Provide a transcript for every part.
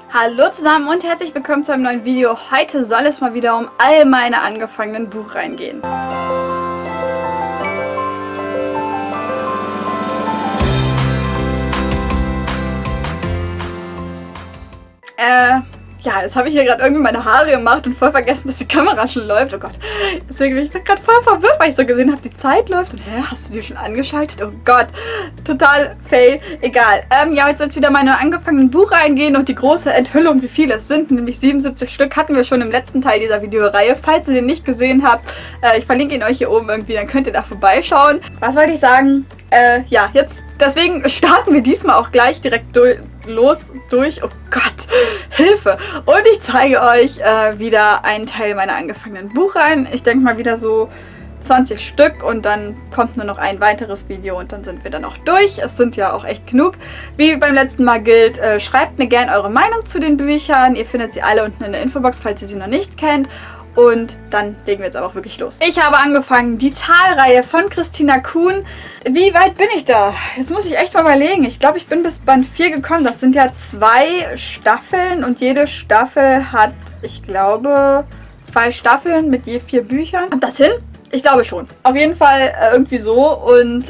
Hallo zusammen und herzlich willkommen zu einem neuen Video. Heute soll es mal wieder um all meine angefangenen Buchreihen gehen. Ja, jetzt habe ich hier gerade irgendwie meine Haare gemacht und voll vergessen, dass die Kamera schon läuft. Oh Gott, deswegen bin ich gerade voll verwirrt, weil ich so gesehen habe, die Zeit läuft. Und hast du die schon angeschaltet? Oh Gott, total fail. Egal. Ja, jetzt soll es wieder meine angefangenen Buchreihen gehen und die große Enthüllung, wie viele es sind, nämlich 77 Stück, hatten wir schon im letzten Teil dieser Videoreihe. Falls ihr den nicht gesehen habt, ich verlinke ihn euch hier oben irgendwie, dann könnt ihr da vorbeischauen. Was wollte ich sagen? Ja, jetzt, deswegen starten wir diesmal auch gleich direkt durch. Oh Gott, Hilfe! Und ich zeige euch wieder einen Teil meiner angefangenen Buchreihen. Ich denke mal wieder so 20 Stück und dann kommt nur noch ein weiteres Video und dann sind wir dann auch durch. Es sind ja auch echt genug. Wie beim letzten Mal gilt, schreibt mir gerne eure Meinung zu den Büchern. Ihr findet sie alle unten in der Infobox, falls ihr sie noch nicht kennt. Und dann legen wir jetzt aber auch wirklich los. Ich habe angefangen, die Talreihe von Christina Kuhn. Wie weit bin ich da? Jetzt muss ich echt mal überlegen. Ich glaube, ich bin bis Band 4 gekommen. Das sind ja 2 Staffeln und jede Staffel hat, ich glaube, 2 Staffeln mit je 4 Büchern. Kommt das hin? Ich glaube schon. Auf jeden Fall irgendwie so. Und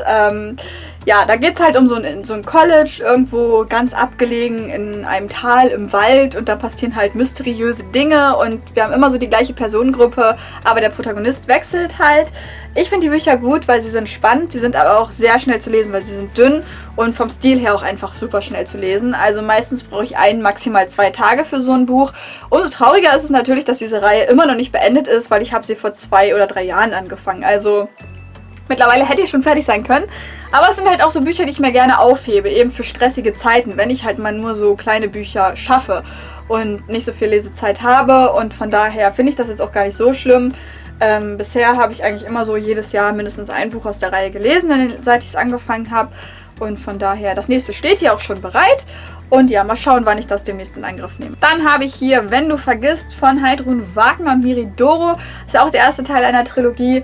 ja, da geht es halt um so ein College, irgendwo ganz abgelegen in einem Tal im Wald und da passieren halt mysteriöse Dinge und wir haben immer so die gleiche Personengruppe, aber der Protagonist wechselt halt. Ich finde die Bücher gut, weil sie sind spannend, sie sind aber auch sehr schnell zu lesen, weil sie sind dünn und vom Stil her auch einfach super schnell zu lesen. Also meistens brauche ich maximal 2 Tage für so ein Buch. Umso trauriger ist es natürlich, dass diese Reihe immer noch nicht beendet ist, weil ich habe sie vor 2 oder 3 Jahren angefangen. Also mittlerweile hätte ich schon fertig sein können, aber es sind halt auch so Bücher, die ich mir gerne aufhebe, eben für stressige Zeiten, wenn ich halt mal nur so kleine Bücher schaffe und nicht so viel Lesezeit habe und von daher finde ich das jetzt auch gar nicht so schlimm. Bisher habe ich eigentlich immer so jedes Jahr mindestens ein Buch aus der Reihe gelesen, seit ich es angefangen habe und von daher, das nächste steht hier auch schon bereit. Und ja, mal schauen, wann ich das demnächst in Angriff nehme. Dann habe ich hier Wenn du vergisst von Heidrun Wagner und Miri Doro. Ist ja auch der erste Teil einer Trilogie.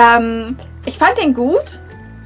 Ich fand den gut,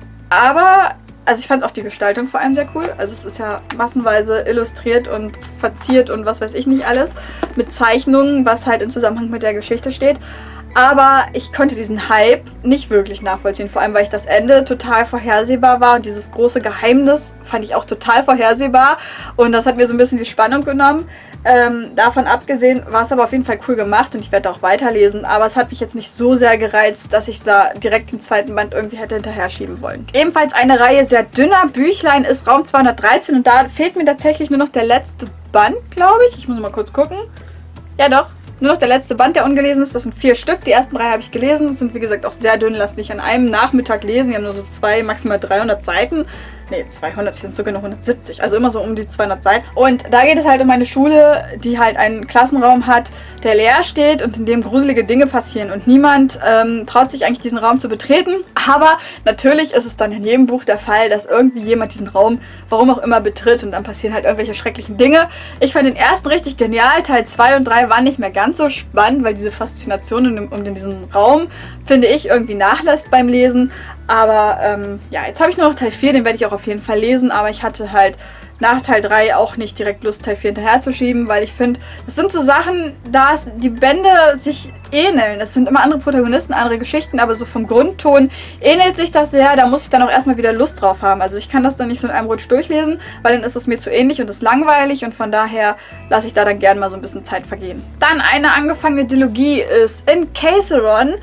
aber also ich fand auch die Gestaltung vor allem sehr cool. Also es ist ja massenweise illustriert und verziert und was weiß ich nicht alles. Mit Zeichnungen, was halt im Zusammenhang mit der Geschichte steht. Aber ich konnte diesen Hype nicht wirklich nachvollziehen, vor allem weil ich das Ende total vorhersehbar war und dieses große Geheimnis fand ich auch total vorhersehbar und das hat mir so ein bisschen die Spannung genommen. Davon abgesehen war es aber auf jeden Fall cool gemacht und ich werde auch weiterlesen, aber es hat mich jetzt nicht so sehr gereizt, dass ich da direkt den zweiten Band irgendwie hätte hinterher schieben wollen. Ebenfalls eine Reihe sehr dünner Büchlein ist Raum 213 und da fehlt mir tatsächlich nur noch der letzte Band, glaube ich. Ich muss mal kurz gucken. Ja doch. Nur noch der letzte Band, der ungelesen ist. Das sind 4 Stück. Die ersten 3 habe ich gelesen. Das sind wie gesagt auch sehr dünn. Lass dich an einem Nachmittag lesen. Die haben nur so 2, maximal 300 Seiten. Ne, 200, die sind sogar noch 170. Also immer so um die 200 Seiten. Und da geht es halt um eine Schule, die halt einen Klassenraum hat, der leer steht und in dem gruselige Dinge passieren. Und niemand traut sich eigentlich diesen Raum zu betreten. Aber natürlich ist es dann in jedem Buch der Fall, dass irgendwie jemand diesen Raum, warum auch immer, betritt. Und dann passieren halt irgendwelche schrecklichen Dinge. Ich fand den ersten richtig genial. Teil 2 und 3 waren nicht mehr ganz so spannend, weil diese Faszination um diesen Raum, finde ich, irgendwie nachlässt beim Lesen. Aber ja, jetzt habe ich nur noch Teil 4, den werde ich auch auf jeden Fall lesen, aber ich hatte halt nach Teil 3 auch nicht direkt Lust, Teil 4 hinterher zu schieben, weil ich finde, das sind so Sachen, da die Bände sich ähneln. Es sind immer andere Protagonisten, andere Geschichten, aber so vom Grundton ähnelt sich das sehr. Da muss ich dann auch erstmal wieder Lust drauf haben. Also ich kann das dann nicht so in einem Rutsch durchlesen, weil dann ist es mir zu ähnlich und ist langweilig und von daher lasse ich da dann gerne mal so ein bisschen Zeit vergehen. Dann eine angefangene Dilogie ist In Caseron.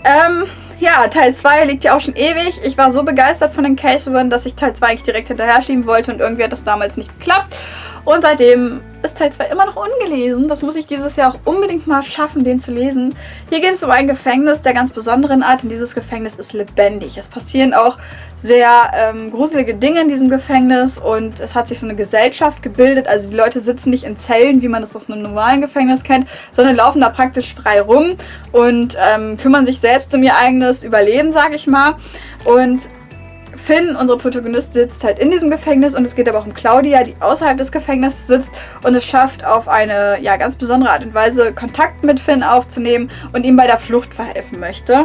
Ja, Teil 2 liegt ja auch schon ewig. Ich war so begeistert von den Caseron, dass ich Teil 2 eigentlich direkt hinterher schieben wollte und irgendwie hat das damals nicht geklappt. Und seitdem ist Teil 2 immer noch ungelesen. Das muss ich dieses Jahr auch unbedingt mal schaffen, den zu lesen. Hier geht es um ein Gefängnis der ganz besonderen Art und dieses Gefängnis ist lebendig. Es passieren auch sehr gruselige Dinge in diesem Gefängnis und es hat sich so eine Gesellschaft gebildet. Also die Leute sitzen nicht in Zellen, wie man das aus einem normalen Gefängnis kennt, sondern laufen da praktisch frei rum und kümmern sich selbst um ihr eigenes Überleben, sage ich mal. Und Finn, unsere Protagonistin, sitzt halt in diesem Gefängnis und es geht aber auch um Claudia, die außerhalb des Gefängnisses sitzt und es schafft auf eine ja, ganz besondere Art und Weise Kontakt mit Finn aufzunehmen und ihm bei der Flucht verhelfen möchte.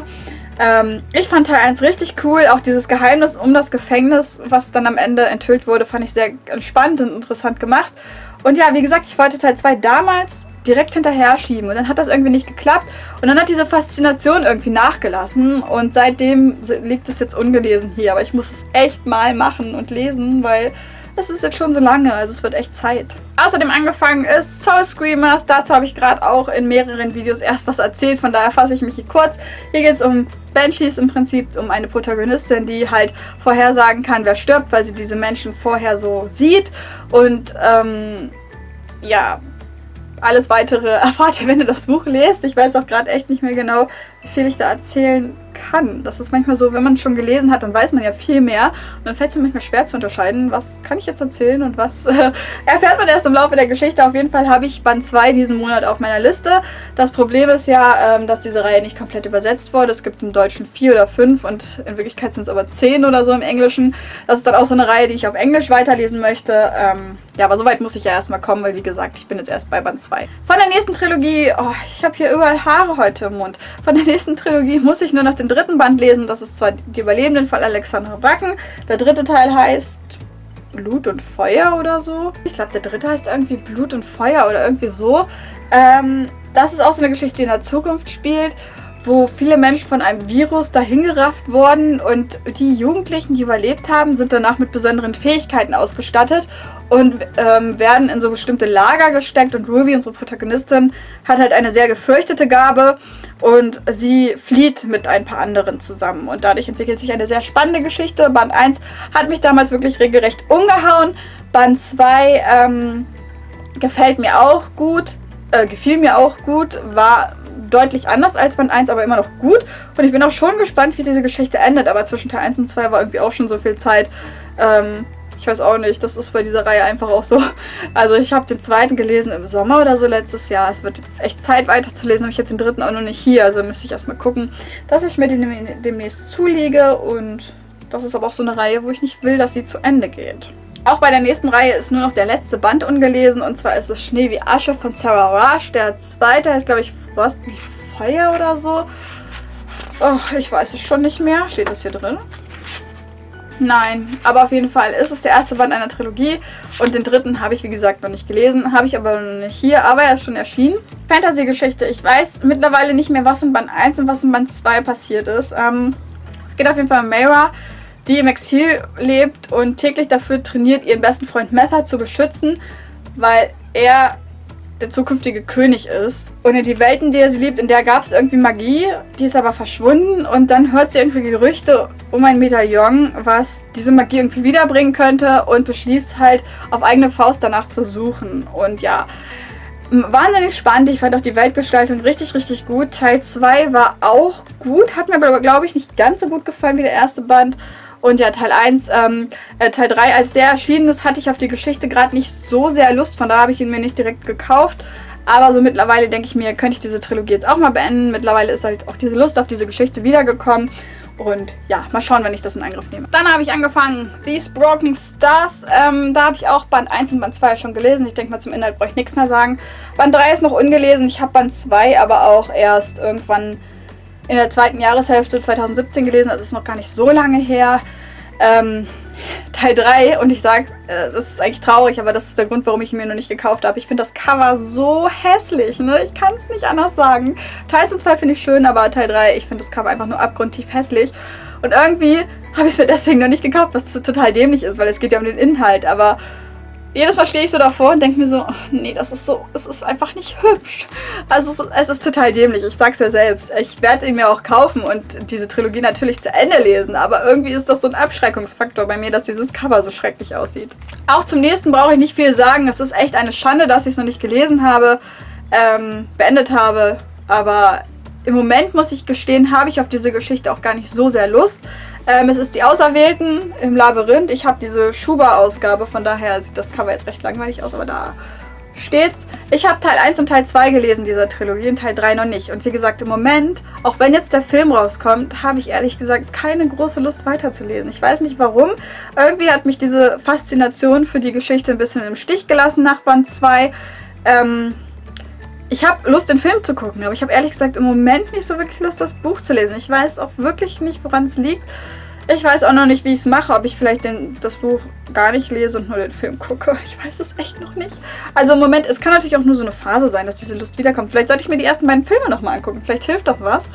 Ich fand Teil 1 richtig cool, auch dieses Geheimnis um das Gefängnis, was dann am Ende enthüllt wurde, fand ich sehr spannend und interessant gemacht. Und ja, wie gesagt, ich wollte Teil 2 damals direkt hinterher schieben und dann hat das irgendwie nicht geklappt und dann hat diese Faszination irgendwie nachgelassen und seitdem liegt es jetzt ungelesen hier, aber ich muss es echt mal machen und lesen, weil es ist jetzt schon so lange, also es wird echt Zeit. Außerdem angefangen ist Soul Screamers, dazu habe ich gerade auch in mehreren Videos erst was erzählt, von daher fasse ich mich hier kurz. Hier geht es um Banshees im Prinzip, um eine Protagonistin, die halt vorhersagen kann, wer stirbt, weil sie diese Menschen vorher so sieht und ja, alles weitere erfahrt ihr, wenn ihr das Buch lest. Ich weiß auch gerade echt nicht mehr genau, wie viel ich da erzählen kann. Das ist manchmal so, wenn man es schon gelesen hat, dann weiß man ja viel mehr. Und dann fällt es mir manchmal schwer zu unterscheiden, was kann ich jetzt erzählen und was erfährt man erst im Laufe der Geschichte. Auf jeden Fall habe ich Band 2 diesen Monat auf meiner Liste. Das Problem ist ja, dass diese Reihe nicht komplett übersetzt wurde. Es gibt im Deutschen 4 oder 5 und in Wirklichkeit sind es aber 10 oder so im Englischen. Das ist dann auch so eine Reihe, die ich auf Englisch weiterlesen möchte. Ja, aber soweit muss ich ja erstmal kommen, weil wie gesagt, ich bin jetzt erst bei Band 2. Von der nächsten Trilogie, oh, ich habe hier überall Haare heute im Mund. Von der nächsten Trilogie muss ich nur noch den dritten Band lesen. Das ist zwar die Überlebenden von Alexandra Bracken. Der dritte Teil heißt Blut und Feuer oder so. Ich glaube, der dritte heißt irgendwie Blut und Feuer oder irgendwie so. Das ist auch so eine Geschichte, die in der Zukunft spielt, wo viele Menschen von einem Virus dahingerafft wurden und die Jugendlichen, die überlebt haben, sind danach mit besonderen Fähigkeiten ausgestattet und werden in so bestimmte Lager gesteckt und Ruby, unsere Protagonistin, hat halt eine sehr gefürchtete Gabe und sie flieht mit ein paar anderen zusammen und dadurch entwickelt sich eine sehr spannende Geschichte. Band 1 hat mich damals wirklich regelrecht umgehauen. Band 2 gefällt mir auch gut, gefiel mir auch gut, war deutlich anders als Band 1, aber immer noch gut. Und ich bin auch schon gespannt, wie diese Geschichte endet. Aber zwischen Teil 1 und 2 war irgendwie auch schon so viel Zeit. Ich weiß auch nicht, das ist bei dieser Reihe einfach auch so. Also ich habe den zweiten gelesen im Sommer oder so letztes Jahr. Es wird jetzt echt Zeit weiterzulesen, aber ich habe den dritten auch noch nicht hier. Also müsste ich erstmal gucken, dass ich mir den demnächst zulege. Und das ist aber auch so eine Reihe, wo ich nicht will, dass sie zu Ende geht. Auch bei der nächsten Reihe ist nur noch der letzte Band ungelesen und zwar ist es Schnee wie Asche von Sarah Rush. Der zweite heißt, glaube ich, Frost wie Feuer oder so. Oh, ich weiß es schon nicht mehr. Steht das hier drin? Nein, aber auf jeden Fall ist es der erste Band einer Trilogie und den dritten habe ich, wie gesagt, noch nicht gelesen, habe ich aber noch nicht hier, aber er ist schon erschienen. Fantasy-Geschichte. Ich weiß mittlerweile nicht mehr, was in Band 1 und was in Band 2 passiert ist. Es geht auf jeden Fall um Mayra, die im Exil lebt und täglich dafür trainiert, ihren besten Freund Method zu beschützen, weil er der zukünftige König ist. Und in die Welt, in der sie lebt, in der gab es irgendwie Magie, die ist aber verschwunden und dann hört sie irgendwie Gerüchte um ein Medaillon, was diese Magie irgendwie wiederbringen könnte und beschließt halt auf eigene Faust danach zu suchen. Und ja, wahnsinnig spannend. Ich fand auch die Weltgestaltung richtig, richtig gut. Teil 2 war auch gut, hat mir aber, glaube ich, nicht ganz so gut gefallen wie der erste Band. Und ja, Teil 3, als der erschienen ist, hatte ich auf die Geschichte gerade nicht so sehr Lust. Von daher habe ich ihn mir nicht direkt gekauft. Aber so mittlerweile denke ich mir, könnte ich diese Trilogie jetzt auch mal beenden. Mittlerweile ist halt auch diese Lust auf diese Geschichte wiedergekommen. Und ja, mal schauen, wenn ich das in Angriff nehme. Dann habe ich angefangen, These Broken Stars. Da habe ich auch Band 1 und Band 2 schon gelesen. Ich denke mal, zum Inhalt brauche ich nichts mehr sagen. Band 3 ist noch ungelesen. Ich habe Band 2 aber auch erst irgendwann in der zweiten Jahreshälfte 2017 gelesen. Also ist noch gar nicht so lange her. Teil 3 und ich sage, das ist eigentlich traurig, aber das ist der Grund, warum ich ihn mir noch nicht gekauft habe. Ich finde das Cover so hässlich, ne? Ich kann es nicht anders sagen. Teil 1 und 2 finde ich schön, aber Teil 3, ich finde das Cover einfach nur abgrundtief hässlich. Und irgendwie habe ich es mir deswegen noch nicht gekauft, was total dämlich ist, weil es geht ja um den Inhalt, aber jedes Mal stehe ich so davor und denke mir so, oh, nee, das ist so, es ist einfach nicht hübsch. Also es ist total dämlich, ich sag's ja selbst. Ich werde ihn mir auch kaufen und diese Trilogie natürlich zu Ende lesen, aber irgendwie ist das so ein Abschreckungsfaktor bei mir, dass dieses Cover so schrecklich aussieht. Auch zum nächsten brauche ich nicht viel sagen. Es ist echt eine Schande, dass ich es noch nicht gelesen habe, beendet habe, aber im Moment, muss ich gestehen, habe ich auf diese Geschichte auch gar nicht so sehr Lust. Es ist die Auserwählten im Labyrinth. Ich habe diese Schuber-Ausgabe, von daher sieht das Cover jetzt recht langweilig aus, aber da steht's. Ich habe Teil 1 und Teil 2 gelesen dieser Trilogie und Teil 3 noch nicht. Und wie gesagt, im Moment, auch wenn jetzt der Film rauskommt, habe ich ehrlich gesagt keine große Lust weiterzulesen. Ich weiß nicht warum. Irgendwie hat mich diese Faszination für die Geschichte ein bisschen im Stich gelassen nach Band 2. Ich habe Lust, den Film zu gucken, aber ich habe ehrlich gesagt im Moment nicht so wirklich Lust, das Buch zu lesen. Ich weiß auch wirklich nicht, woran es liegt. Ich weiß auch noch nicht, wie ich es mache, ob ich vielleicht das Buch gar nicht lese und nur den Film gucke. Ich weiß es echt noch nicht. Also im Moment, es kann natürlich auch nur so eine Phase sein, dass diese Lust wiederkommt. Vielleicht sollte ich mir die ersten beiden Filme nochmal angucken. Vielleicht hilft doch was.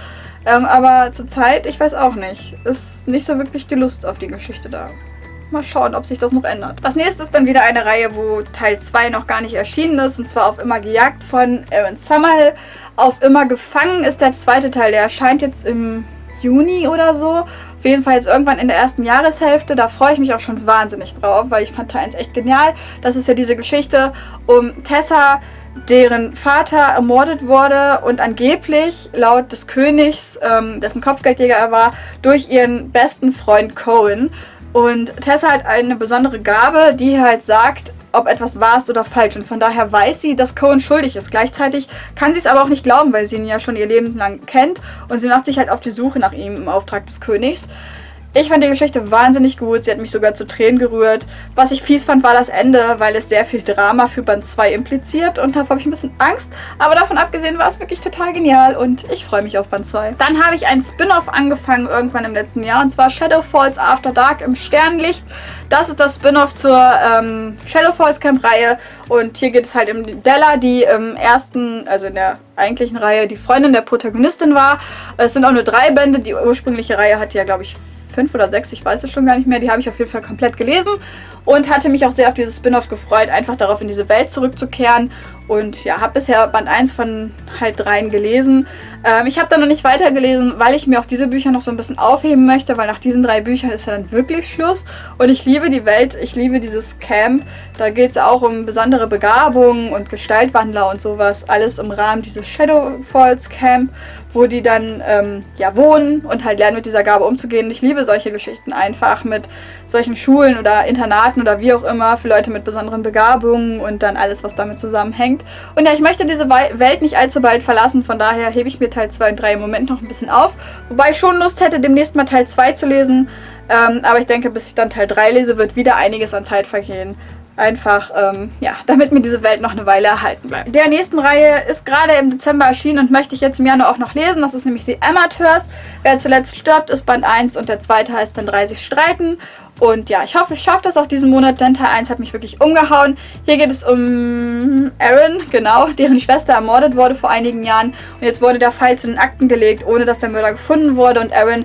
Aber zurzeit, ich weiß auch nicht. Ist nicht so wirklich die Lust auf die Geschichte da. Mal schauen, ob sich das noch ändert. Das nächste ist dann wieder eine Reihe, wo Teil 2 noch gar nicht erschienen ist. Und zwar Auf immer gejagt von Aaron Summerhill. Auf immer gefangen ist der zweite Teil. Der erscheint jetzt im Juni oder so. Auf jeden Fall jetzt irgendwann in der ersten Jahreshälfte. Da freue ich mich auch schon wahnsinnig drauf, weil ich fand Teil 1 echt genial. Das ist ja diese Geschichte um Tessa, deren Vater ermordet wurde und angeblich laut des Königs, dessen Kopfgeldjäger er war, durch ihren besten Freund Cohen. Und Tessa hat eine besondere Gabe, die halt sagt, ob etwas wahr ist oder falsch. Und von daher weiß sie, dass Cohen schuldig ist. Gleichzeitig kann sie es aber auch nicht glauben, weil sie ihn ja schon ihr Leben lang kennt. Und sie macht sich halt auf die Suche nach ihm im Auftrag des Königs. Ich fand die Geschichte wahnsinnig gut. Sie hat mich sogar zu Tränen gerührt. Was ich fies fand, war das Ende, weil es sehr viel Drama für Band 2 impliziert. Und davor habe ich ein bisschen Angst. Aber davon abgesehen war es wirklich total genial. Und ich freue mich auf Band 2. Dann habe ich einen Spin-off angefangen irgendwann im letzten Jahr. Und zwar Shadow Falls After Dark im Sternenlicht. Das ist das Spin-off zur Shadow Falls Camp Reihe. Und hier geht es halt um Della, die im ersten, also in der eigentlichen Reihe, die Freundin der Protagonistin war. Es sind auch nur 3 Bände. Die ursprüngliche Reihe hat ja, glaube ich, 5 oder 6, ich weiß es schon gar nicht mehr. Die habe ich auf jeden Fall komplett gelesen und hatte mich auch sehr auf dieses Spin-off gefreut, einfach darauf in diese Welt zurückzukehren. Und ja, habe bisher Band 1 von halt 3 gelesen. Ich habe da noch nicht weitergelesen, weil ich mir auch diese Bücher noch so ein bisschen aufheben möchte, weil nach diesen 3 Büchern ist ja dann wirklich Schluss. Und ich liebe die Welt, ich liebe dieses Camp. Da geht es auch um besondere Begabungen und Gestaltwandler und sowas. Alles im Rahmen dieses Shadow Falls Camp, wo die dann ja wohnen und halt lernen, mit dieser Gabe umzugehen. Und ich liebe solche Geschichten einfach mit solchen Schulen oder Internaten oder wie auch immer für Leute mit besonderen Begabungen und dann alles, was damit zusammenhängt. Und ja, ich möchte diese Welt nicht allzu bald verlassen, von daher hebe ich mir Teil 2 und 3 im Moment noch ein bisschen auf. Wobei ich schon Lust hätte, demnächst mal Teil 2 zu lesen. Aber ich denke, bis ich dann Teil 3 lese, wird wieder einiges an Zeit vergehen. Einfach, ja, damit mir diese Welt noch eine Weile erhalten bleibt. Der nächsten Reihe ist gerade im Dezember erschienen und möchte ich jetzt im Januar auch noch lesen. Das ist nämlich The Amateurs. Wer zuletzt stirbt, ist Band 1 und der zweite heißt Band 30 streiten. Und ja, ich hoffe, ich schaffe das auch diesen Monat, denn Teil 1 hat mich wirklich umgehauen. Hier geht es um Erin, genau, deren Schwester ermordet wurde vor einigen Jahren. Und jetzt wurde der Fall zu den Akten gelegt, ohne dass der Mörder gefunden wurde. Und Erin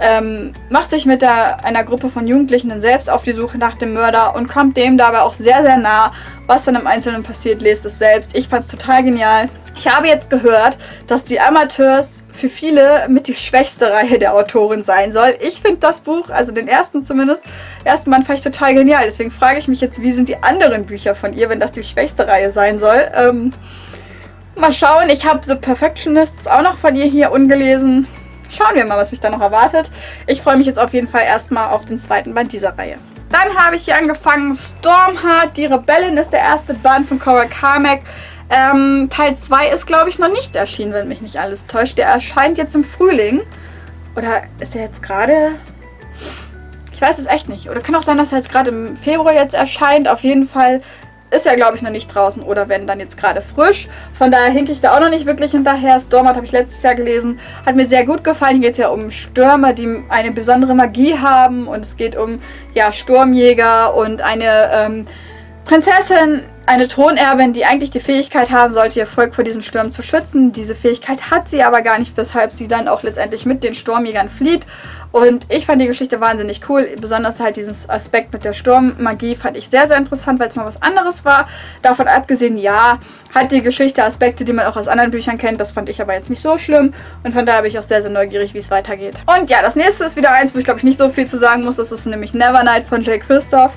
macht sich mit einer Gruppe von Jugendlichen dann selbst auf die Suche nach dem Mörder und kommt dem dabei auch sehr, sehr nah. Was dann im Einzelnen passiert, lest es selbst. Ich fand es total genial. Ich habe jetzt gehört, dass die Amateurs für viele mit die schwächste Reihe der Autorin sein soll. Ich finde das Buch, also den ersten zumindest, ersten Band fand ich total genial. Deswegen frage ich mich jetzt, wie sind die anderen Bücher von ihr, wenn das die schwächste Reihe sein soll. Mal schauen, ich habe The Perfectionists auch noch von ihr hier ungelesen. Schauen wir mal, was mich da noch erwartet. Ich freue mich jetzt auf jeden Fall erstmal auf den zweiten Band dieser Reihe. Dann habe ich hier angefangen, Stormheart, die Rebellin ist der erste Band von Cora Carmack. Teil 2 ist, glaube ich, noch nicht erschienen, wenn mich nicht alles täuscht. Der erscheint jetzt im Frühling. Oder ist er jetzt gerade... Ich weiß es echt nicht. Oder kann auch sein, dass er jetzt gerade im Februar jetzt erscheint. Auf jeden Fall ist er, glaube ich, noch nicht draußen. Oder wenn, dann jetzt gerade frisch. Von daher hinke ich da auch noch nicht wirklich hinterher. Stormheart habe ich letztes Jahr gelesen. Hat mir sehr gut gefallen. Hier geht es ja um Stürmer, die eine besondere Magie haben. Und es geht um, ja, Sturmjäger und eine Prinzessin, eine Thronerbin, die eigentlich die Fähigkeit haben sollte, ihr Volk vor diesen Stürmen zu schützen. Diese Fähigkeit hat sie aber gar nicht, weshalb sie dann auch letztendlich mit den Sturmjägern flieht. Und ich fand die Geschichte wahnsinnig cool. Besonders halt diesen Aspekt mit der Sturmmagie fand ich sehr, sehr interessant, weil es mal was anderes war. Davon abgesehen, ja, hat die Geschichte Aspekte, die man auch aus anderen Büchern kennt. Das fand ich aber jetzt nicht so schlimm. Und von daher bin ich auch sehr, sehr neugierig, wie es weitergeht. Und ja, das nächste ist wieder eins, wo ich, glaube ich, nicht so viel zu sagen muss. Das ist nämlich Nevernight von Jake Kristoff.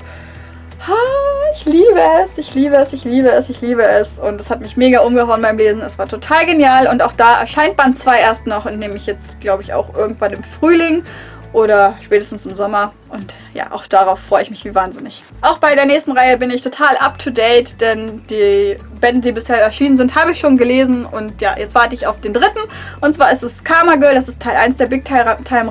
Ich liebe es, ich liebe es, ich liebe es, ich liebe es. Und es hat mich mega umgehauen beim Lesen. Es war total genial. Und auch da erscheint Band 2 erst noch. Und nämlich jetzt, glaube ich, auch irgendwann im Frühling oder spätestens im Sommer. Und ja, auch darauf freue ich mich wie wahnsinnig. Auch bei der nächsten Reihe bin ich total up to date, denn die Bände, die bisher erschienen sind, habe ich schon gelesen. Und ja, jetzt warte ich auf den dritten. Und zwar ist es Karma Girl. Das ist Teil 1 der Big Time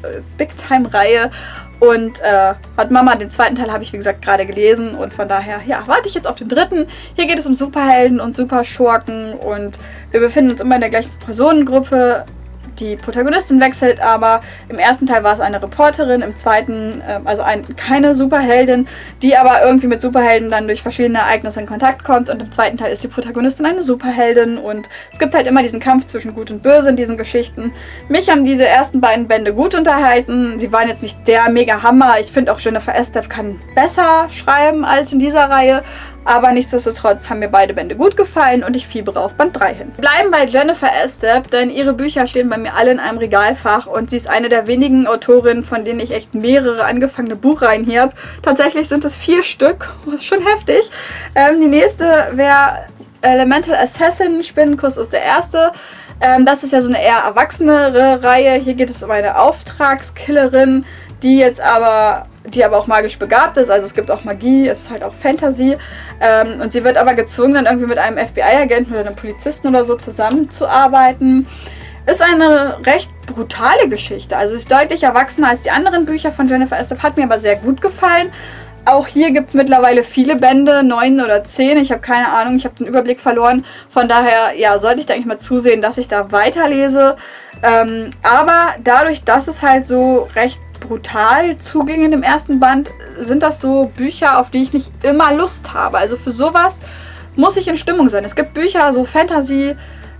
Reihe. Und Hot Mama, den zweiten Teil habe ich, wie gesagt, gerade gelesen. Und von daher, ja, warte ich jetzt auf den dritten. Hier geht es um Superhelden und Superschurken. Und wir befinden uns immer in der gleichen Personengruppe, die Protagonistin wechselt, aber im ersten Teil war es eine Reporterin, im zweiten, also keine Superheldin, die aber irgendwie mit Superhelden dann durch verschiedene Ereignisse in Kontakt kommt, und im zweiten Teil ist die Protagonistin eine Superheldin, und es gibt halt immer diesen Kampf zwischen Gut und Böse in diesen Geschichten. Mich haben diese ersten beiden Bände gut unterhalten. Sie waren jetzt nicht der mega Hammer. Ich finde auch Jennifer Estep kann besser schreiben als in dieser Reihe. Aber nichtsdestotrotz haben mir beide Bände gut gefallen und ich fiebere auf Band 3 hin. Wir bleiben bei Jennifer Estep, denn ihre Bücher stehen bei mir alle in einem Regalfach und sie ist eine der wenigen Autorinnen, von denen ich echt mehrere angefangene Buchreihen hier habe. Tatsächlich sind es 4 Stück. Das ist schon heftig. Die nächste wäre Elemental Assassin, Spinnenkuss ist der erste. Das ist ja so eine eher erwachsenere Reihe. Hier geht es um eine Auftragskillerin, die aber auch magisch begabt ist. Also es gibt auch Magie, es ist halt auch Fantasy. Und sie wird aber gezwungen, dann irgendwie mit einem FBI-Agenten oder einem Polizisten oder so zusammenzuarbeiten. Ist eine recht brutale Geschichte. Also ist deutlich erwachsener als die anderen Bücher von Jennifer Estep, hat mir aber sehr gut gefallen. Auch hier gibt es mittlerweile viele Bände, 9 oder 10. Ich habe keine Ahnung, ich habe den Überblick verloren. Von daher, ja, sollte ich da eigentlich mal zusehen, dass ich da weiterlese. Aber dadurch, dass es halt so recht brutal zuging in dem ersten Band, sind das so Bücher, auf die ich nicht immer Lust habe. Also für sowas muss ich in Stimmung sein. Es gibt Bücher, so Fantasy,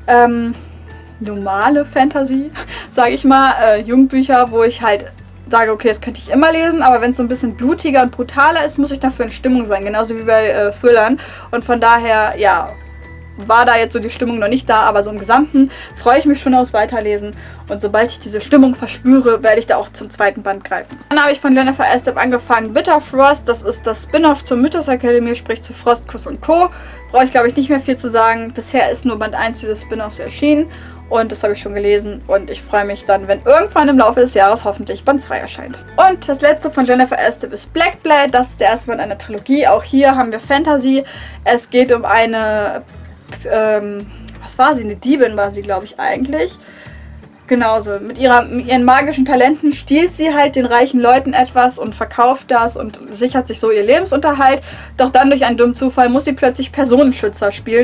normale Fantasy, sage ich mal, Jugendbücher, wo ich halt sage, okay, das könnte ich immer lesen, aber wenn es so ein bisschen blutiger und brutaler ist, muss ich dafür in Stimmung sein, genauso wie bei Thrillern. Und von daher, ja, war da jetzt so die Stimmung noch nicht da, aber so im Gesamten freue ich mich schon aufs Weiterlesen. Und sobald ich diese Stimmung verspüre, werde ich da auch zum zweiten Band greifen. Dann habe ich von Jennifer Estep angefangen Bitter Frost. Das ist das Spin-off zur Mythos Academy, sprich zu Frostkuss und Co. Brauche ich, glaube ich, nicht mehr viel zu sagen. Bisher ist nur Band 1 dieses Spin-offs erschienen. Und das habe ich schon gelesen und ich freue mich dann, wenn irgendwann im Laufe des Jahres hoffentlich Band 2 erscheint. Und das letzte von Jennifer Estep ist Black Blade. Das ist der erste Band einer Trilogie. Auch hier haben wir Fantasy. Es geht um eine, was war sie? Eine Diebin war sie, glaube ich, eigentlich. Genauso. Mit ihren magischen Talenten stiehlt sie halt den reichen Leuten etwas und verkauft das und sichert sich so ihr Lebensunterhalt. Doch dann durch einen dummen Zufall muss sie plötzlich Personenschützer spielen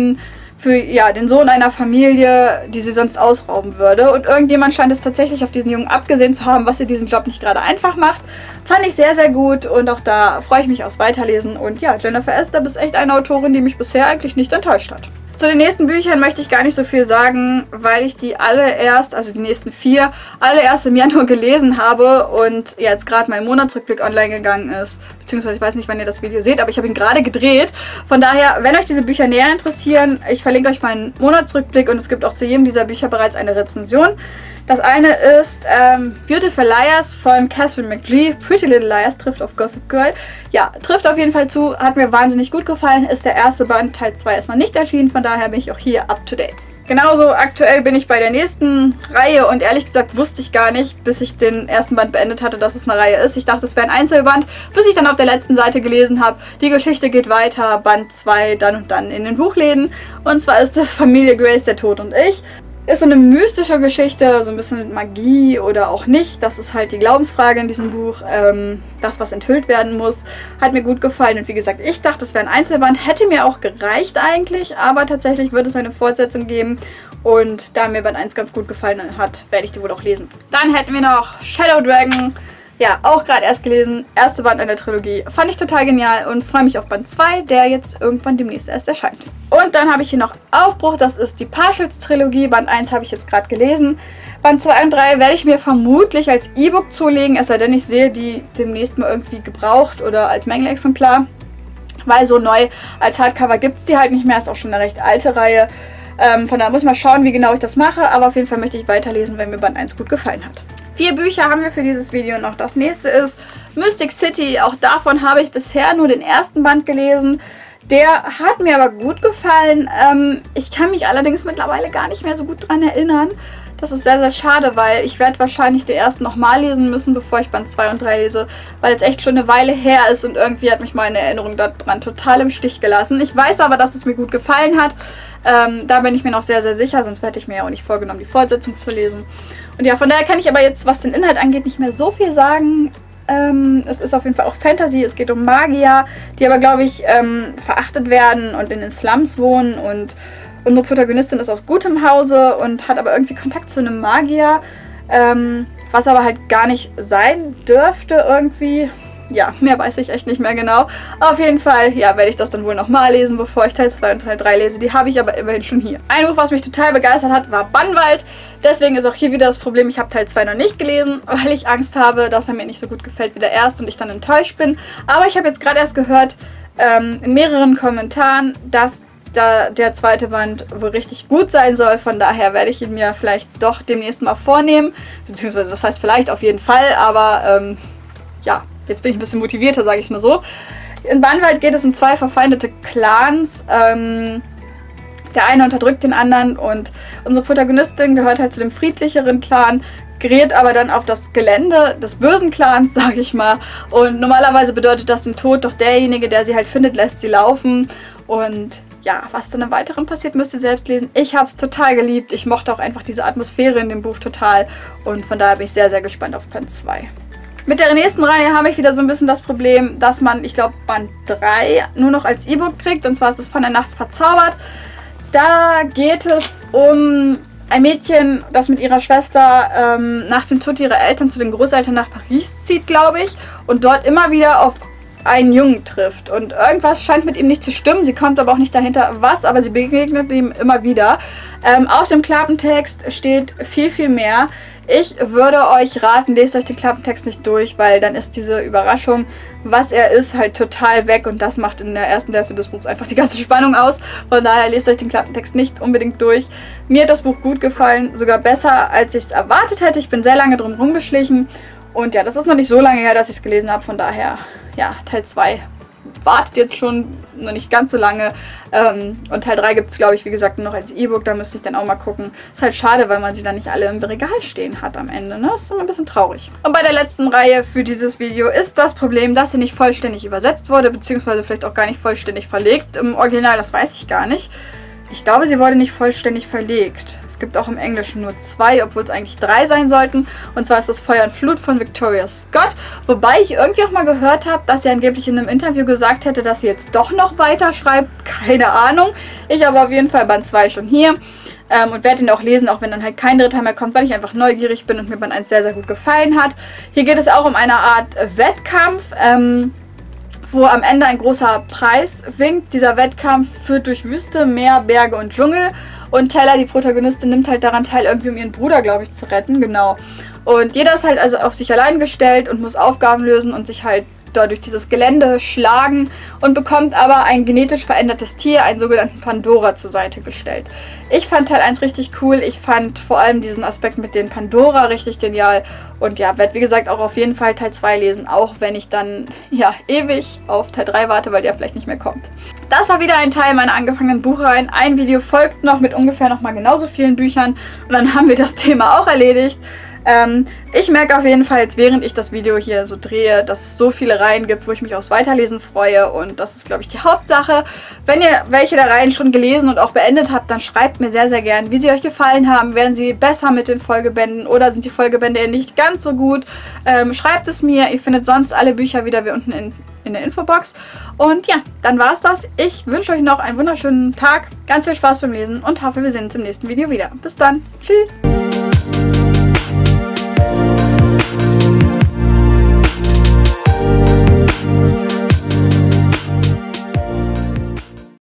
für den Sohn einer Familie, die sie sonst ausrauben würde. Und irgendjemand scheint es tatsächlich auf diesen Jungen abgesehen zu haben, was ihr diesen Job nicht gerade einfach macht. Fand ich sehr, sehr gut und auch da freue ich mich aufs Weiterlesen. Und ja, Jennifer Estep ist echt eine Autorin, die mich bisher eigentlich nicht enttäuscht hat. Zu den nächsten Büchern möchte ich gar nicht so viel sagen, weil ich die alle erst, also die nächsten 4, alle erst im Januar gelesen habe und jetzt gerade mein Monatsrückblick online gegangen ist. Beziehungsweise ich weiß nicht, wann ihr das Video seht, aber ich habe ihn gerade gedreht. Von daher, wenn euch diese Bücher näher interessieren, ich verlinke euch meinen Monatsrückblick und es gibt auch zu jedem dieser Bücher bereits eine Rezension. Das eine ist Beautiful Liars von Catherine McGee. Pretty Little Liars trifft auf Gossip Girl. Ja, trifft auf jeden Fall zu. Hat mir wahnsinnig gut gefallen. Ist der erste Band. Teil 2 ist noch nicht erschienen. Von daher bin ich auch hier up to date. Genauso aktuell bin ich bei der nächsten Reihe und ehrlich gesagt wusste ich gar nicht, bis ich den ersten Band beendet hatte, dass es eine Reihe ist. Ich dachte, es wäre ein Einzelband, bis ich dann auf der letzten Seite gelesen habe, die Geschichte geht weiter, Band 2 dann und dann in den Buchläden. Und zwar ist das Familie Grace, der Tod und ich. Ist so eine mystische Geschichte, so ein bisschen mit Magie oder auch nicht. Das ist halt die Glaubensfrage in diesem Buch. Das, was enthüllt werden muss, hat mir gut gefallen. Und wie gesagt, ich dachte, es wäre ein Einzelband. Hätte mir auch gereicht eigentlich, aber tatsächlich wird es eine Fortsetzung geben. Und da mir Band 1 ganz gut gefallen hat, werde ich die wohl auch lesen. Dann hätten wir noch Shadow Dragon. Ja, auch gerade erst gelesen. Erste Band einer Trilogie. Fand ich total genial und freue mich auf Band 2, der jetzt irgendwann demnächst erst erscheint. Und dann habe ich hier noch Aufbruch. Das ist die Partials Trilogie. Band 1 habe ich jetzt gerade gelesen. Band 2 und 3 werde ich mir vermutlich als E-Book zulegen. Es sei denn, ich sehe die demnächst mal irgendwie gebraucht oder als Mängelexemplar. Weil so neu als Hardcover gibt es die halt nicht mehr. Ist auch schon eine recht alte Reihe. Von daher muss ich mal schauen, wie genau ich das mache. Aber auf jeden Fall möchte ich weiterlesen, weil mir Band 1 gut gefallen hat. 4 Bücher haben wir für dieses Video noch. Das nächste ist Mystic City. Auch davon habe ich bisher nur den ersten Band gelesen. Der hat mir aber gut gefallen. Ich kann mich allerdings mittlerweile gar nicht mehr so gut dran erinnern. Das ist sehr, sehr schade, weil ich werde wahrscheinlich den ersten nochmal lesen müssen, bevor ich Band 2 und 3 lese, weil es echt schon eine Weile her ist und irgendwie hat mich meine Erinnerung daran total im Stich gelassen. Ich weiß aber, dass es mir gut gefallen hat. Da bin ich mir noch sehr, sehr sicher, sonst hätte ich mir ja auch nicht vorgenommen, die Fortsetzung zu lesen. Und ja, von daher kann ich aber jetzt, was den Inhalt angeht, nicht mehr so viel sagen. Es ist auf jeden Fall auch Fantasy. Es geht um Magier, die aber, glaube ich, verachtet werden und in den Slums wohnen. Und unsere Protagonistin ist aus gutem Hause und hat aber irgendwie Kontakt zu einem Magier, was aber halt gar nicht sein dürfte irgendwie. Ja, mehr weiß ich echt nicht mehr genau. Auf jeden Fall, ja, werde ich das dann wohl nochmal lesen, bevor ich Teil 2 und Teil 3 lese. Die habe ich aber immerhin schon hier. Ein Buch, was mich total begeistert hat, war Bannwald. Deswegen ist auch hier wieder das Problem, ich habe Teil 2 noch nicht gelesen, weil ich Angst habe, dass er mir nicht so gut gefällt wie der erste und ich dann enttäuscht bin. Aber ich habe jetzt gerade erst gehört, in mehreren Kommentaren, dass da der zweite Band wohl richtig gut sein soll. Von daher werde ich ihn mir vielleicht doch demnächst mal vornehmen. Beziehungsweise, was heißt vielleicht, auf jeden Fall, aber ja. Jetzt bin ich ein bisschen motivierter, sage ich es mal so. In Bannwald geht es um 2 verfeindete Clans. Der eine unterdrückt den anderen und unsere Protagonistin gehört halt zu dem friedlicheren Clan, gerät aber dann auf das Gelände des bösen Clans, sage ich mal. Und normalerweise bedeutet das den Tod, doch derjenige, der sie halt findet, lässt sie laufen. Und ja, was dann im Weiteren passiert, müsst ihr selbst lesen. Ich habe es total geliebt. Ich mochte auch einfach diese Atmosphäre in dem Buch total. Und von daher bin ich sehr, sehr gespannt auf Band 2. Mit der nächsten Reihe habe ich wieder so ein bisschen das Problem, dass man, ich glaube, Band 3 nur noch als E-Book kriegt. Und zwar ist es Von der Nacht verzaubert. Da geht es um ein Mädchen, das mit ihrer Schwester nach dem Tod ihrer Eltern zu den Großeltern nach Paris zieht, glaube ich. Und dort immer wieder auf einen Jungen trifft. Und irgendwas scheint mit ihm nicht zu stimmen. Sie kommt aber auch nicht dahinter, was, aber sie begegnet ihm immer wieder. Auf dem Klappentext steht viel, viel mehr. Ich würde euch raten, lest euch den Klappentext nicht durch, weil dann ist diese Überraschung, was er ist, halt total weg und das macht in der ersten Hälfte des Buchs einfach die ganze Spannung aus. Von daher lest euch den Klappentext nicht unbedingt durch. Mir hat das Buch gut gefallen, sogar besser, als ich es erwartet hätte. Ich bin sehr lange drum rumgeschlichen und ja, das ist noch nicht so lange her, dass ich es gelesen habe. Von daher, ja, Teil 2 wartet jetzt schon noch nicht ganz so lange. Und Teil 3 gibt es, glaube ich, wie gesagt, nur noch als E-Book. Da müsste ich dann auch mal gucken. Ist halt schade, weil man sie dann nicht alle im Regal stehen hat am Ende. Ne? Das ist immer ein bisschen traurig. Und bei der letzten Reihe für dieses Video ist das Problem, dass sie nicht vollständig übersetzt wurde, beziehungsweise vielleicht auch gar nicht vollständig verlegt. Im Original, das weiß ich gar nicht. Ich glaube, sie wurde nicht vollständig verlegt. Es gibt auch im Englischen nur 2, obwohl es eigentlich 3 sein sollten. Und zwar ist das Feuer und Flut von Victoria Scott. Wobei ich irgendwie auch mal gehört habe, dass sie angeblich in einem Interview gesagt hätte, dass sie jetzt doch noch weiter schreibt. Keine Ahnung. Ich habe auf jeden Fall Band 2 schon hier. Und werde ihn auch lesen, auch wenn dann halt kein dritter mehr kommt, weil ich einfach neugierig bin und mir Band 1 sehr, sehr gut gefallen hat. Hier geht es auch um eine Art Wettkampf, wo am Ende ein großer Preis winkt. Dieser Wettkampf führt durch Wüste, Meer, Berge und Dschungel. Und Taylor, die Protagonistin, nimmt halt daran teil, irgendwie um ihren Bruder, glaube ich, zu retten. Genau. Und jeder ist halt also auf sich allein gestellt und muss Aufgaben lösen und sich halt da durch dieses Gelände schlagen und bekommt aber ein genetisch verändertes Tier, einen sogenannten Pandora, zur Seite gestellt. Ich fand Teil 1 richtig cool. Ich fand vor allem diesen Aspekt mit den Pandora richtig genial. Und ja, werde wie gesagt auch auf jeden Fall Teil 2 lesen, auch wenn ich dann ja ewig auf Teil 3 warte, weil der vielleicht nicht mehr kommt. Das war wieder ein Teil meiner angefangenen Buchreihen. Ein Video folgt noch mit ungefähr nochmal genauso vielen Büchern und dann haben wir das Thema auch erledigt. Ich merke auf jeden Fall jetzt, während ich das Video hier so drehe, dass es so viele Reihen gibt, wo ich mich aufs Weiterlesen freue und das ist, glaube ich, die Hauptsache. Wenn ihr welche der Reihen schon gelesen und auch beendet habt, dann schreibt mir sehr, sehr gern, wie sie euch gefallen haben. Werden sie besser mit den Folgebänden oder sind die Folgebände nicht ganz so gut? Schreibt es mir. Ihr findet sonst alle Bücher wieder wie unten in der Infobox. Und ja, dann war es das. Ich wünsche euch noch einen wunderschönen Tag, ganz viel Spaß beim Lesen und hoffe, wir sehen uns im nächsten Video wieder. Bis dann. Tschüss.